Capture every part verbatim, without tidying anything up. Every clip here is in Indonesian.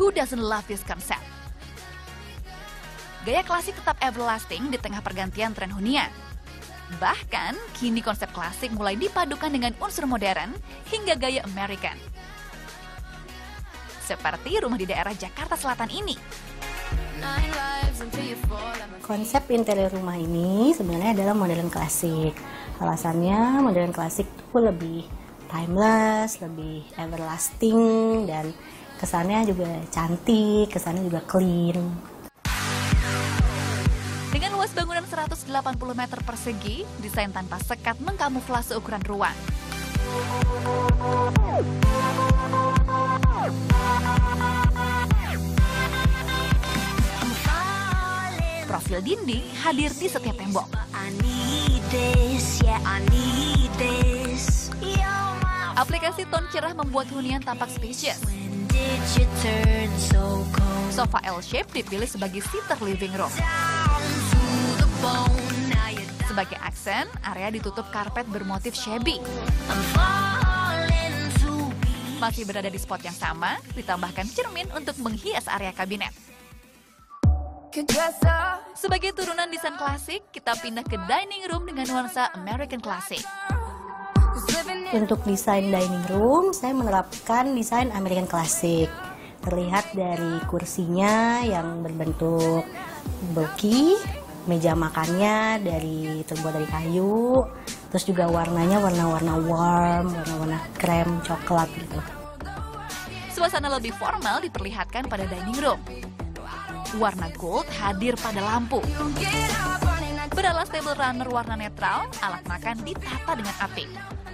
who doesn't love this concept? Gaya klasik tetap everlasting di tengah pergantian tren hunian. Bahkan, kini konsep klasik mulai dipadukan dengan unsur modern hingga gaya American. Seperti rumah di daerah Jakarta Selatan ini. Konsep interior rumah ini sebenarnya adalah modern klasik. Alasannya modern klasik itu lebih timeless, lebih everlasting, dan kesannya juga cantik, kesannya juga clean. Dengan luas bangunan seratus delapan puluh meter persegi, desain tanpa sekat mengkamuflase ukuran ruang. Profil dinding hadir di setiap tembok. Aplikasi tone cerah membuat hunian tampak spacious. Sofa L-shape dipilih sebagai seater living room. Sebagai aksen, area ditutup karpet bermotif shabby. Masih berada di spot yang sama, ditambahkan cermin untuk menghias area kabinet. Sebagai turunan desain klasik, kita pindah ke dining room dengan nuansa American Classic. Untuk desain dining room, saya menerapkan desain American Classic. Terlihat dari kursinya yang berbentuk bulky, meja makannya dari terbuat dari kayu, terus juga warnanya warna-warna warm, warna-warna krem, coklat gitu. Suasana lebih formal diperlihatkan pada dining room. Warna gold hadir pada lampu. Beralas table runner warna netral, alat makan ditata dengan apik.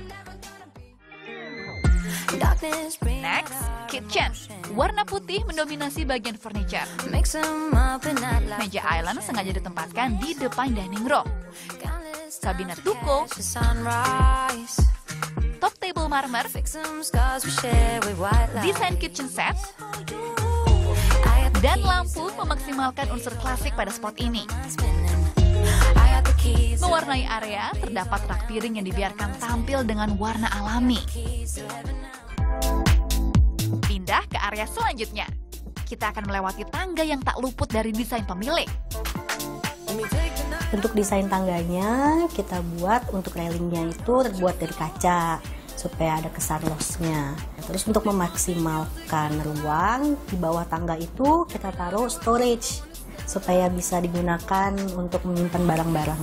Next, kitchen. Warna putih mendominasi bagian furniture. Meja island sengaja ditempatkan di depan dining room. Kabinet tuko, top table marmer, desain kitchen set, dan lampu memaksimalkan unsur klasik pada spot ini. Mewarnai area, terdapat rak piring yang dibiarkan tampil dengan warna alami. Pindah ke area selanjutnya. Kita akan melewati tangga yang tak luput dari desain pemilik. Untuk desain tangganya, kita buat untuk railingnya itu terbuat dari kaca, supaya ada kesan lossnya. Terus untuk memaksimalkan ruang, di bawah tangga itu kita taruh storage, supaya bisa digunakan untuk menyimpan barang-barang.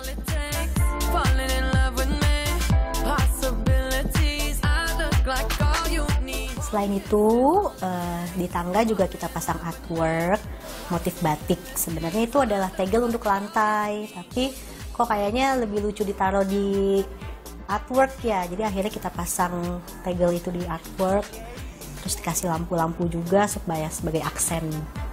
Selain itu, eh, di tangga juga kita pasang artwork, motif batik. Sebenarnya itu adalah tegel untuk lantai, tapi kok kayaknya lebih lucu ditaruh di artwork ya. Jadi akhirnya kita pasang tegel itu di artwork, terus dikasih lampu-lampu juga supaya sebagai aksen.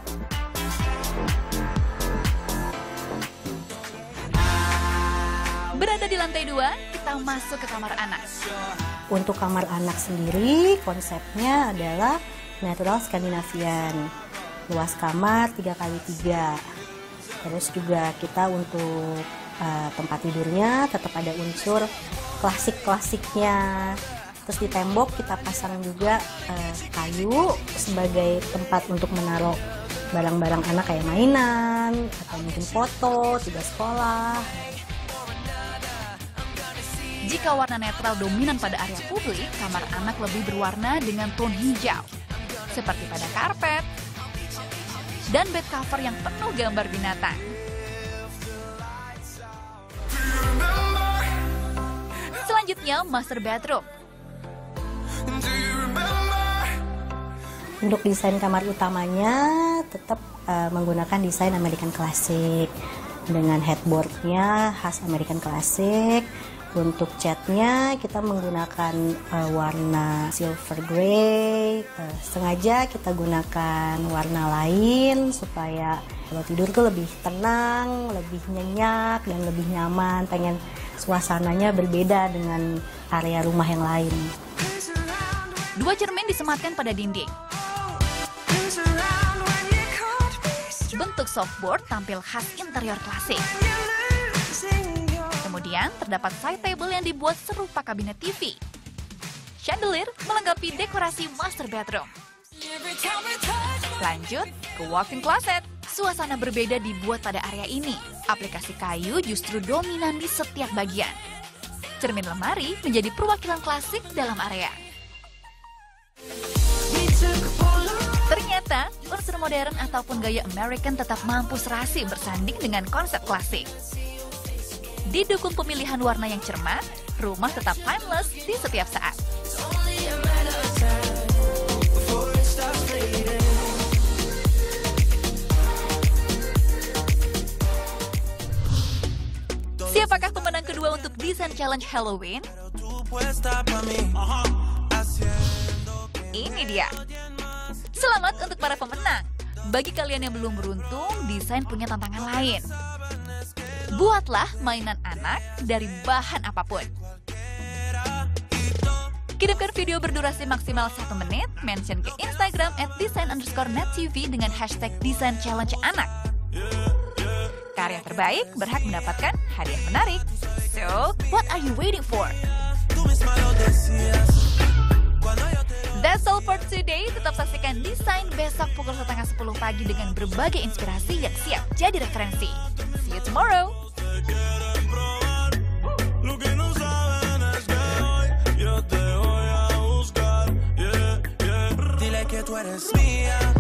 Berada di lantai dua, kita masuk ke kamar anak. Untuk kamar anak sendiri, konsepnya adalah natural Scandinavian. Luas kamar tiga kali tiga. Terus juga kita untuk uh, tempat tidurnya tetap ada unsur klasik-klasiknya. Terus di tembok kita pasang juga uh, kayu sebagai tempat untuk menaruh barang-barang anak kayak mainan, atau mungkin foto, tugas sekolah. Jika warna netral dominan pada area publik, kamar anak lebih berwarna dengan tone hijau, seperti pada karpet dan bed cover yang penuh gambar binatang. Selanjutnya, master bedroom. Untuk desain kamar utamanya tetap uh, menggunakan desain American Classic dengan headboardnya khas American Classic. Untuk catnya kita menggunakan uh, warna silver grey. Uh, sengaja kita gunakan warna lain supaya kalau tidur tuh lebih tenang, lebih nyenyak dan lebih nyaman. Pengen suasananya berbeda dengan area rumah yang lain. Dua cermin disematkan pada dinding. Bentuk softboard tampil khas interior klasik. Kemudian terdapat side table yang dibuat serupa kabinet T V. Chandelier melengkapi dekorasi master bedroom. Lanjut ke walk-in closet. Suasana berbeda dibuat pada area ini. Aplikasi kayu justru dominan di setiap bagian. Cermin lemari menjadi perwakilan klasik dalam area. Ternyata, unsur modern ataupun gaya American tetap mampu serasi bersanding dengan konsep klasik. Didukung pemilihan warna yang cermat, rumah tetap timeless di setiap saat. Siapakah pemenang kedua untuk Design Challenge Halloween? Ini dia. Selamat untuk para pemenang. Bagi kalian yang belum beruntung, Design punya tantangan lain. Buatlah mainan anak dari bahan apapun. Kirimkan video berdurasi maksimal satu menit, mention ke Instagram at design underscore nettv dengan hashtag Design Challenge Anak. Karya terbaik berhak mendapatkan hadiah menarik. So, what are you waiting for? That's all for today. Tetap saksikan Design besok pukul setengah sepuluh pagi dengan berbagai inspirasi yang siap jadi referensi. See you tomorrow. Dile que tú eres mía.